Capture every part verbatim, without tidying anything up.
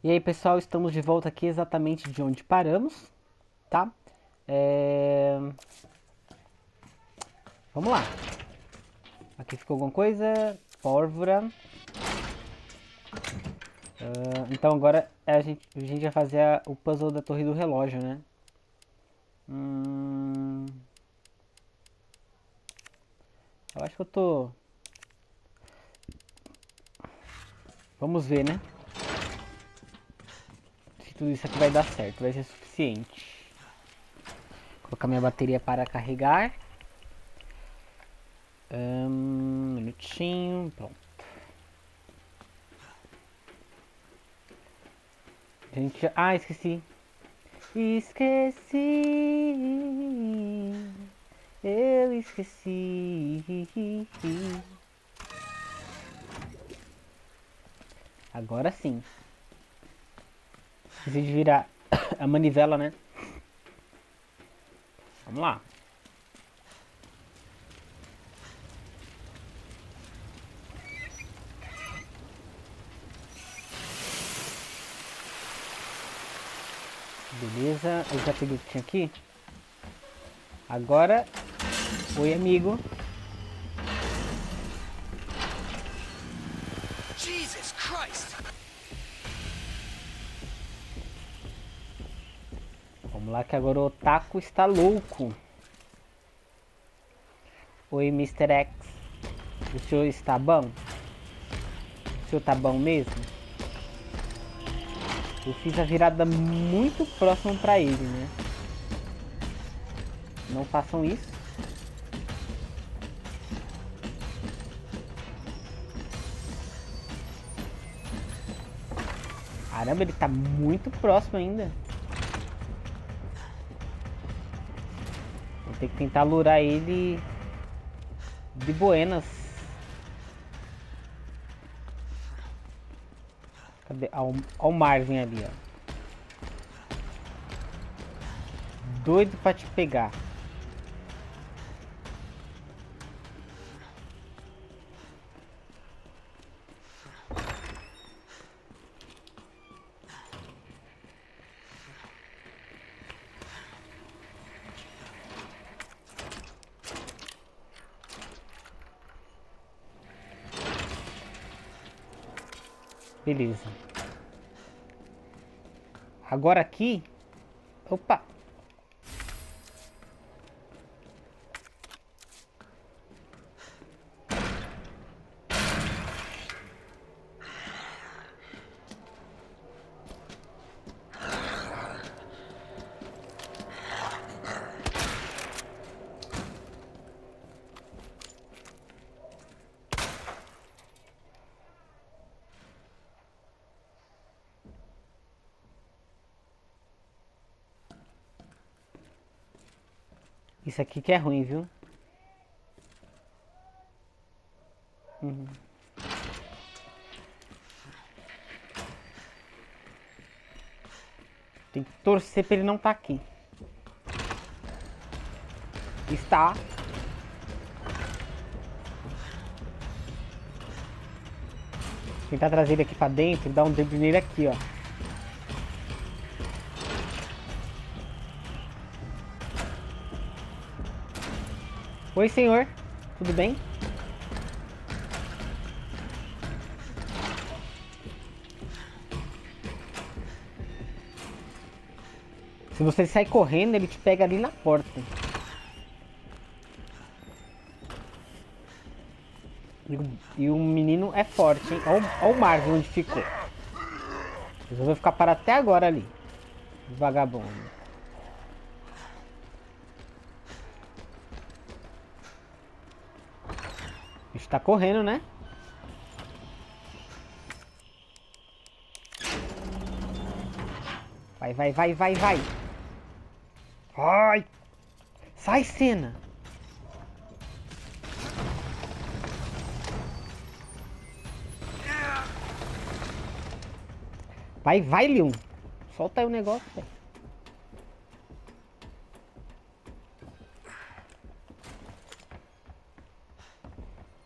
E aí, pessoal, estamos de volta aqui exatamente de onde paramos, tá? É... Vamos lá. Aqui ficou alguma coisa. Pólvora. Ah, então agora a gente, a gente vai fazer a- o puzzle da torre do relógio, né? Hum... Eu acho que eu tô... Vamos ver, né? Se tudo isso aqui vai dar certo, vai ser suficiente. Colocar minha bateria para carregar. Um minutinho, pronto. A gente já... Ah, esqueci. Esqueci. Eu esqueci. Agora sim. Esqueci de virar a manivela, né? Vamos lá. Beleza. Eu já peguei o que tinha aqui. Agora. Oi, amigo. Jesus Christ! Vamos lá que agora o Otaku está louco. Oi, mister X. O senhor está bom? O senhor tá bom mesmo? Eu fiz a virada muito próxima pra ele, né? Não façam isso. Caramba, ele tá muito próximo ainda. Vou ter que tentar lurar ele de buenas. Cadê? Ó, ó o Marvin ali, ó. Doido pra te pegar. Beleza. Agora aqui... Opa! Isso aqui que é ruim, viu? Uhum. Tem que torcer pra ele não tá aqui. Está. Tentar trazer ele aqui pra dentro e dar um drible nele aqui, ó. Oi, senhor. Tudo bem? Se você sair correndo, ele te pega ali na porta. E o, e o menino é forte, hein? Olha, olha o Marvin onde ficou. Resolveu ficar parado até agora ali. Vagabundo. O bicho tá correndo, né? Vai, vai, vai, vai, vai. Ai! Sai, cena! Vai, vai, Leon. Solta aí o negócio, velho.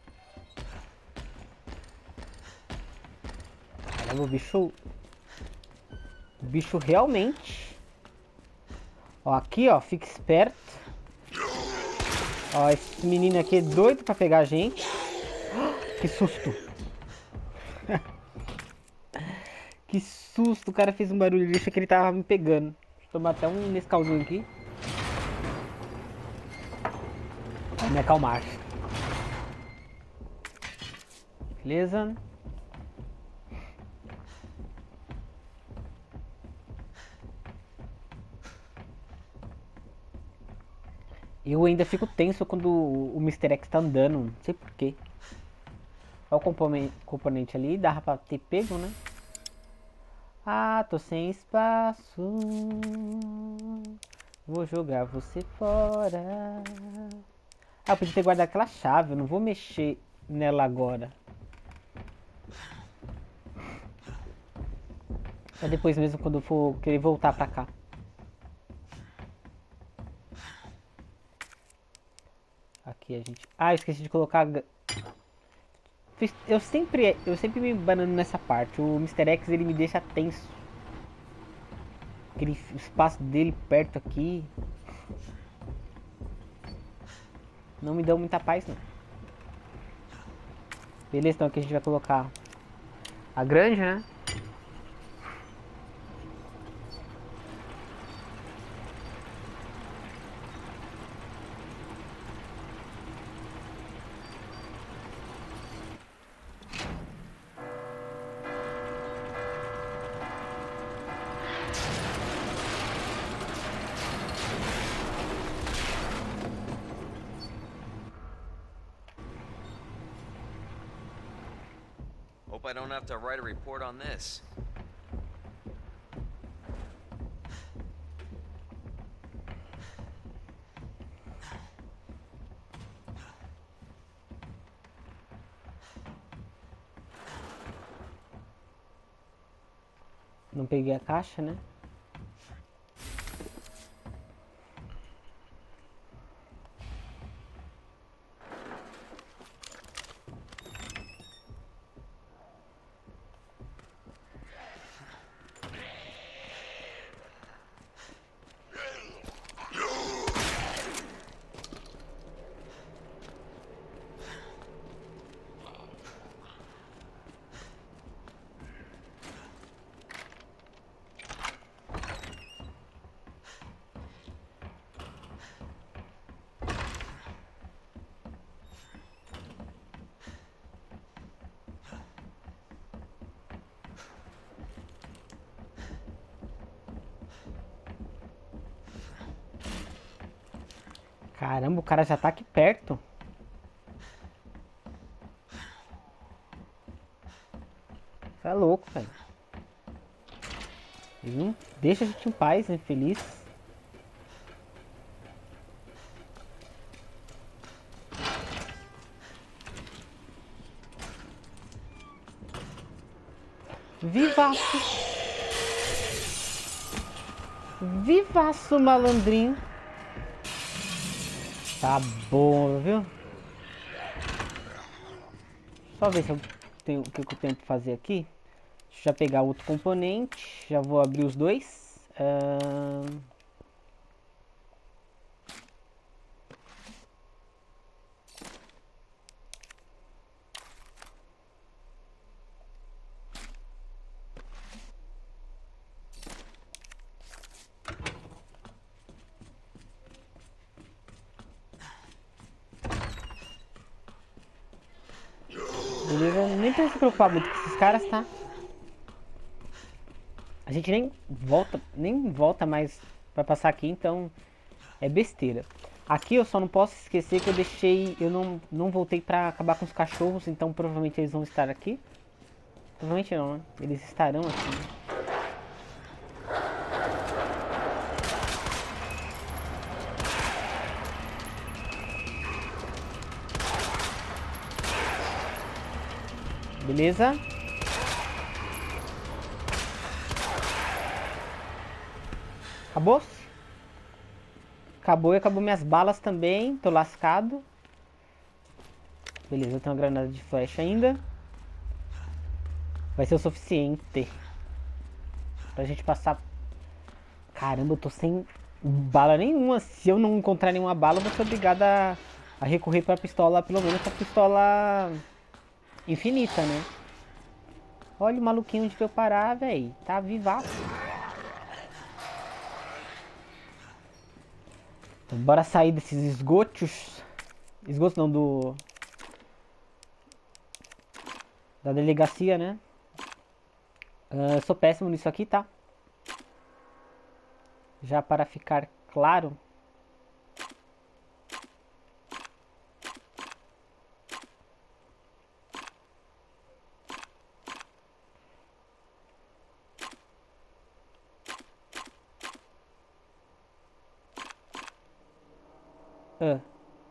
Caramba, o bicho... O bicho realmente... Ó, aqui, ó, fica esperto. Ó, esse menino aqui é doido pra pegar a gente. Que susto. Que susto, o cara fez um barulho, deixa que ele tava me pegando. Deixa eu tomar até um Nescauzinho aqui. Vai me acalmar. Beleza. Eu ainda fico tenso quando o mister X tá andando, não sei porquê. Olha o componente, componente ali, dava pra ter pego, né? Ah, tô sem espaço. Vou jogar você fora. Ah, eu podia ter guardado aquela chave, eu não vou mexer nela agora. Só depois mesmo quando eu for querer voltar pra cá. Aqui a gente... Ah, eu esqueci de colocar... Eu sempre, eu sempre me banando nessa parte. O mister X, ele me deixa tenso. Aquele espaço dele perto aqui. Não me deu muita paz, não. Beleza, então aqui a gente vai colocar a granja, né? Hope I don't have to write a report on this. Não peguei a caixa, né? Caramba, o cara já tá aqui perto. Você é louco, velho. Ele não deixa a gente em paz, né? Feliz. Vivaço. Vivaço, malandrinho. Tá bom, viu? Só ver se eu tenho, o que eu tenho pra fazer aqui. Deixa eu já pegar outro componente. Já vou abrir os dois. Uh... Beleza, nem precisa se preocupar muito com esses caras, tá? A gente nem volta, nem volta mais pra passar aqui, então é besteira. Aqui eu só não posso esquecer que eu deixei, eu não, não voltei pra acabar com os cachorros, então provavelmente eles vão estar aqui. Provavelmente não, né? Eles estarão aqui. Beleza? Acabou? Acabou e acabou minhas balas também. Tô lascado. Beleza, eu tenho uma granada de flecha ainda. Vai ser o suficiente. Pra gente passar... Caramba, eu tô sem bala nenhuma. Se eu não encontrar nenhuma bala, eu vou ser obrigado a, a recorrer pra pistola, pelo menos pra pistola infinita, né? Olha o maluquinho onde veio parar, velho. Tá vivaço. Então, bora sair desses esgotos. Esgotos não, do... Da delegacia, né? Uh, eu sou péssimo nisso aqui, tá? Já para ficar claro. Uh.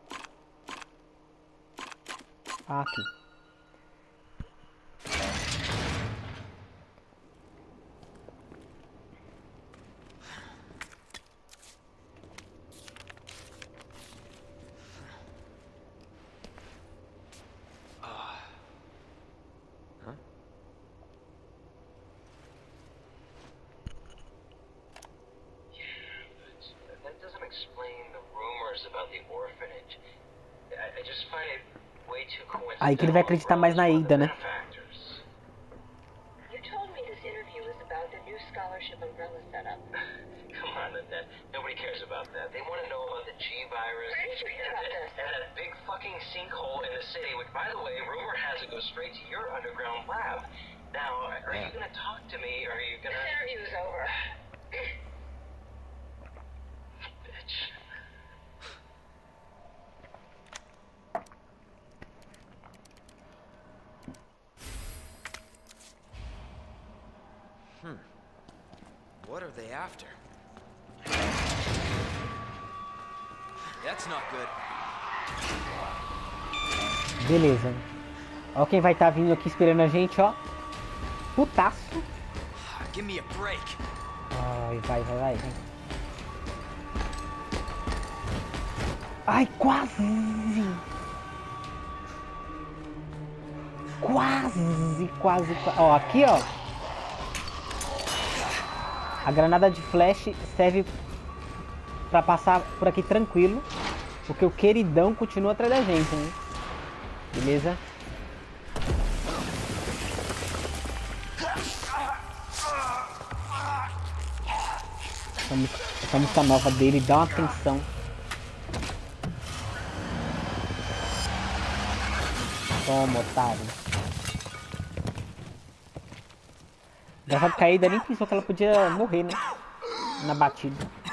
Ah, aqui. That doesn't explain the rumors about the orphanage. I, I just find it way too coincidental. Aí que ele vai acreditar mais na Ada, né? You told me this interview was about the new scholarship umbrella setup. Come on, Annette. Nobody cares about that. They want to know about the G virus Why did you care about this? and that big fucking sinkhole in the city, which, by the way, rumor has it goes straight to your underground lab. Now, are you gonna talk to me, or are you gonna... This interview is over. Bitch. What are they after? That's not good. Beleza. Ó quem vai estar tá vindo aqui esperando a gente, ó. Putaço. Give me a break. Ai, vai, vai, vai, vai. Ai, quase! Quase, quase, quase. Ó, aqui, ó. A granada de flash serve pra passar por aqui tranquilo. Porque o queridão continua atrás da gente, né? Beleza? Essa música, essa música nova dele dá uma atenção. Toma, otário. Engraçado que a Ada nem pensou que ela podia morrer, né? Na batida.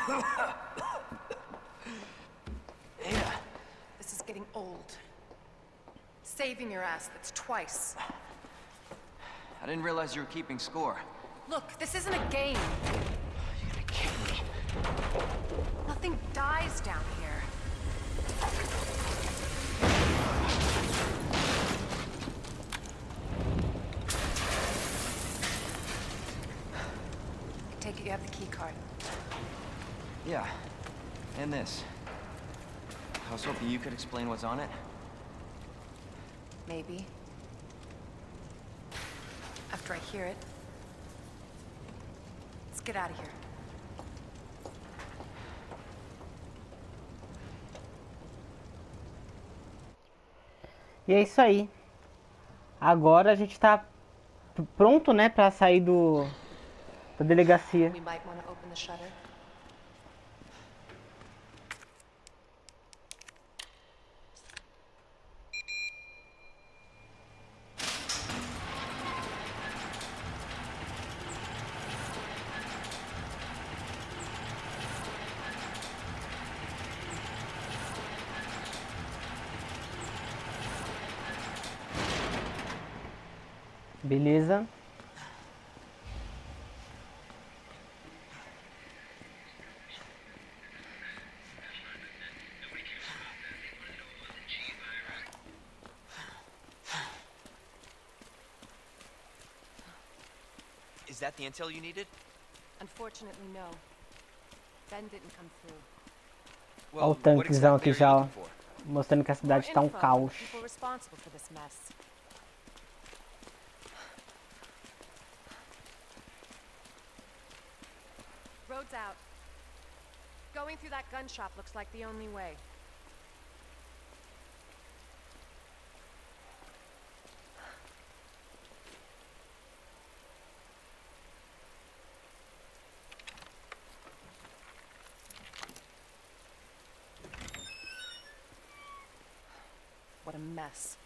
Ada, this is getting old. Saving your ass, that's twice. I didn't realize you were keeping score. Look, this isn't a game. You gotta kill me. Nothing dies down here. I take it you have the key card. Yeah, and this. I was hoping you could explain what's on it. Maybe. After I hear it. Let's get out of here. E é isso aí. Agora a gente tá pronto, né, pra sair do da delegacia. We might want to open the shutter. Beleza. Is that the intel you needed? Unfortunately, no. Ben didn't come through. Olha o what tanquezão exactly aqui are you já, ó. looking for? Mostrando que a cidade tá um Info on caos. the people responsible for this mess. road's out. Going through that gun shop looks like the only way. What a mess.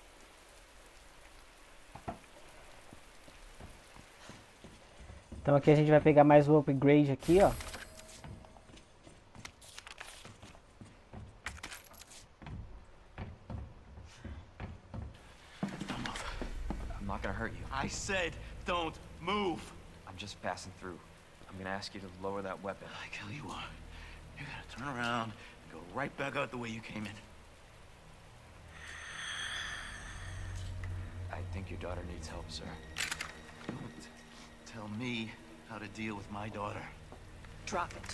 Então aqui a gente vai pegar mais o upgrade aqui, ó. I'm not gonna hurt you. I said don't move. I'm just passing through. I'm gonna ask you to lower that weapon. I tell you what, you're gonna turn around and go right back out the way you came in. I think your daughter needs help, sir. Don't tell me how to deal with my daughter. Drop it.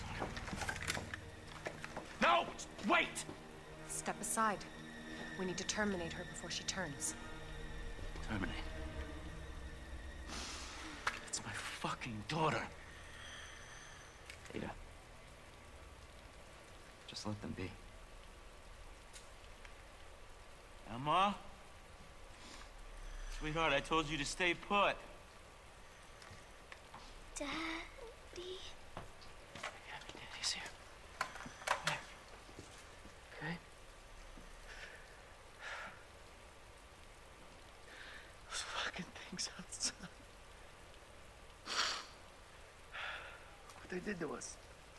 No! Wait! Step aside. We need to terminate her before she turns. Terminate. It's my fucking daughter. Ada. Just let them be. Emma? Sweetheart, I told you to stay put. Daddy? Yeah, Daddy's here. Come here. Okay? Those fucking things outside. What they did to us.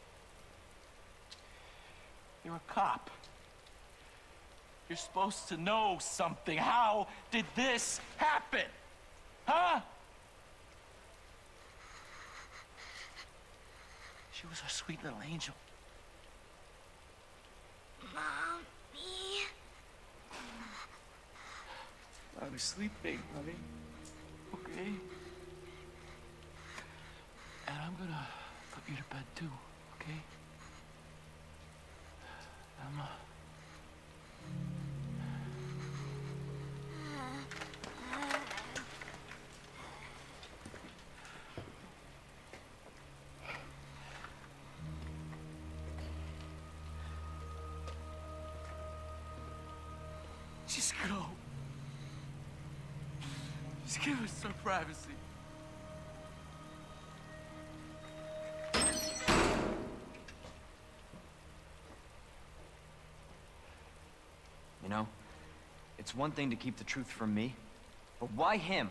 You're a cop. You're supposed to know something. How did this happen? Huh? She was our sweet little angel. Mommy? I was sleeping, honey. Okay? And I'm gonna put you to bed too, okay? Emma. Just go. Just give us some privacy. You know, it's one thing to keep the truth from me, but why him?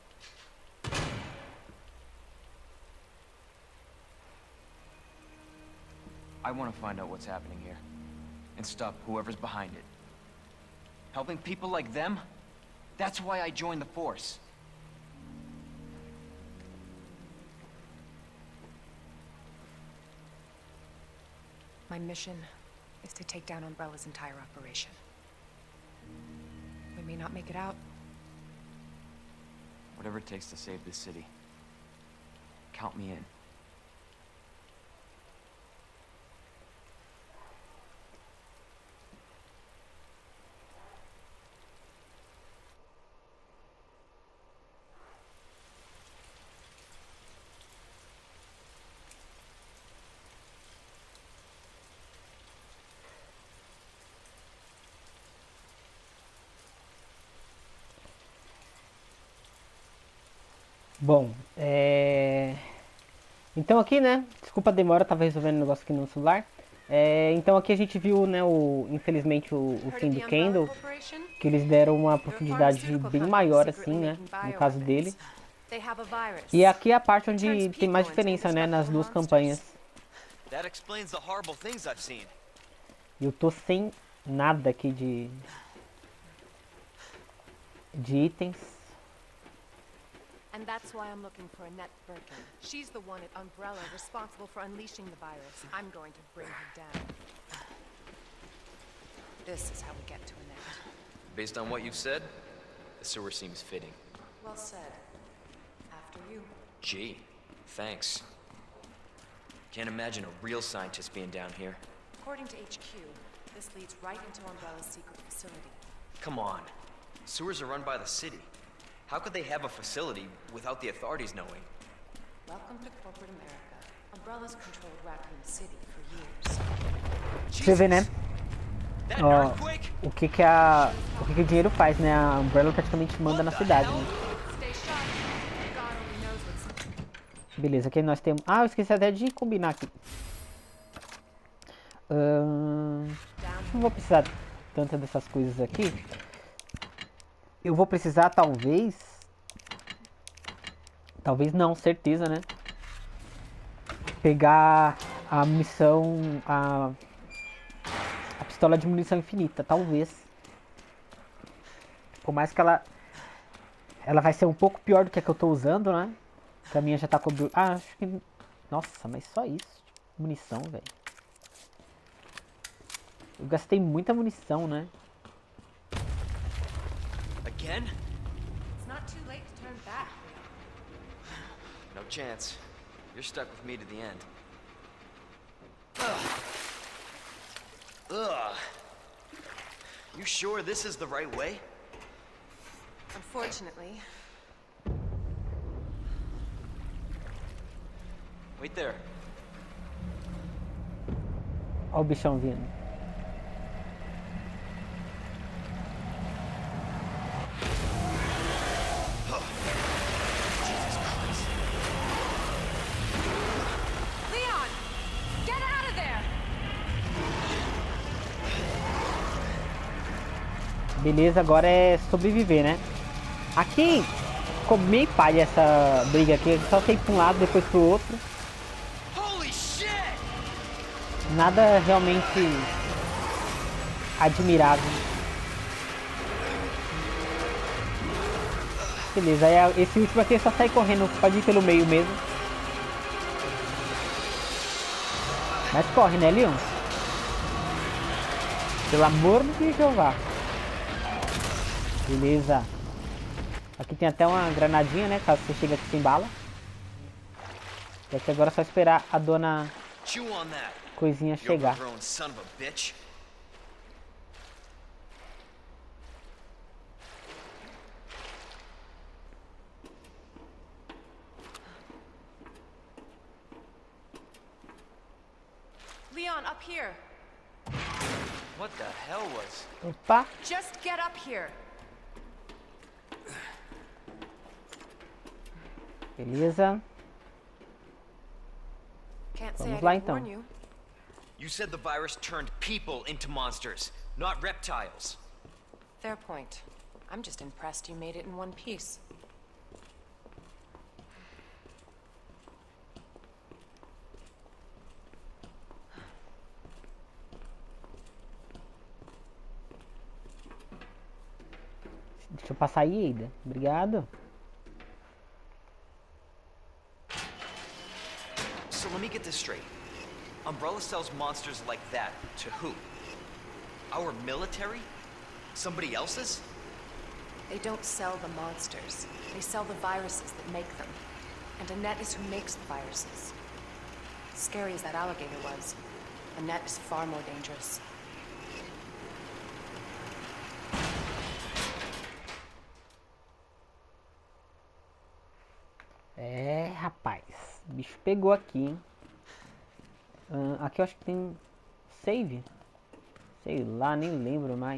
I want to find out what's happening here, and stop whoever's behind it. Helping people like them? That's why I joined the Force. My mission is to take down Umbrella's entire operation. We may not make it out. Whatever it takes to save this city. Count me in. Bom, é... então aqui, né, desculpa a demora, tava resolvendo um negócio aqui no celular. É... Então aqui a gente viu, né, o... infelizmente o... o fim do Kendall, que eles deram uma profundidade bem maior, assim, né, no caso dele. E aqui é a parte onde tem mais diferença, né, nas duas campanhas. E eu tô sem nada aqui de... de itens. And that's why I'm looking for Annette Birkin. She's the one at Umbrella responsible for unleashing the virus. I'm going to bring her down. This is how we get to Annette. Based on what you've said, the sewer seems fitting. Well said. After you. Gee, thanks. Can't imagine a real scientist being down here. According to H Q, this leads right into Umbrella's secret facility. Come on. Sewers are run by the city. How could they have a facility without the authorities knowing? Welcome to corporate America. Umbrella's controlled Raccoon City for years. Você vê, né? That Ó, earthquake? o que que a o que que o dinheiro faz, né? A Umbrella praticamente manda na cidade, né? Stay sharp. God only knows what's... Beleza, aqui nós temos... Ah, eu esqueci até de combinar aqui. Ahn, Não vou precisar tanto dessas coisas aqui. Eu vou precisar, talvez... Talvez não, certeza, né? Pegar a munição... A, a pistola de munição infinita, talvez. Por mais que ela... Ela vai ser um pouco pior do que a que eu tô usando, né? A minha já tá com... Ah, acho que... Nossa, mas só isso. Munição, velho. Eu gastei muita munição, né? Again? It's not too late to turn back. No chance. You're stuck with me to the end. Ugh. Ugh. You sure this is the right way? Unfortunately. Wait there. Olha o bichão vindo. Leon! Get out of there! Beleza, agora é sobreviver, né? Aqui ficou meio palha essa briga aqui. Só sei pra um lado, depois pro outro. Holy shit! Nada realmente admirável. Beleza, aí esse último aqui só sai correndo, pode ir pelo meio mesmo. Mas corre, né, Leon? Pelo amor de Jeová. Beleza. Aqui tem até uma granadinha, né, caso você chegue aqui sem bala. E aqui agora é só esperar a dona Chew on that. coisinha You chegar. overgrown son of a bitch. Leon, up here. What the hell was? Opa, Just get up here. beleza. Can't say I Vamos lá, didn't então. warn you. You said the virus turned people into monsters, not reptiles. Fair point. I'm just impressed you made it in one piece. Deixa eu passar aí, Ada. Obrigado. So let me get this straight. Umbrella sells monsters like that to who? Our military? Somebody else's? They don't sell the monsters. They sell the viruses that make them. And Annette is who makes the viruses. Scary as that alligator was, Annette is far more dangerous. É, rapaz. O bicho pegou aqui, hein? Ah, aqui eu acho que tem save. Sei lá, nem lembro mais.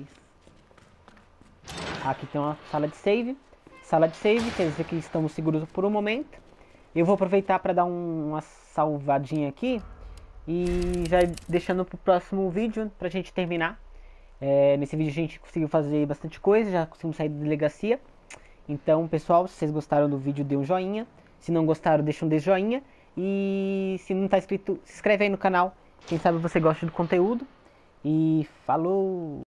Aqui tem uma sala de save. Sala de save, quer dizer que estamos seguros por um momento. Eu vou aproveitar para dar um, uma salvadinha aqui. E já deixando pro próximo vídeo pra gente terminar. É, nesse vídeo a gente conseguiu fazer bastante coisa. Já conseguimos sair da delegacia. Então, pessoal, se vocês gostaram do vídeo, dê um joinha. Se não gostaram, deixa um joinha. E se não está inscrito, se inscreve aí no canal. Quem sabe você gosta do conteúdo. E falou!